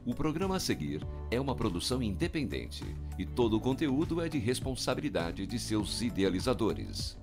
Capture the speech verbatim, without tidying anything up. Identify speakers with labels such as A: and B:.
A: O programa a seguir é uma produção independente e todo o conteúdo é de responsabilidade de seus idealizadores.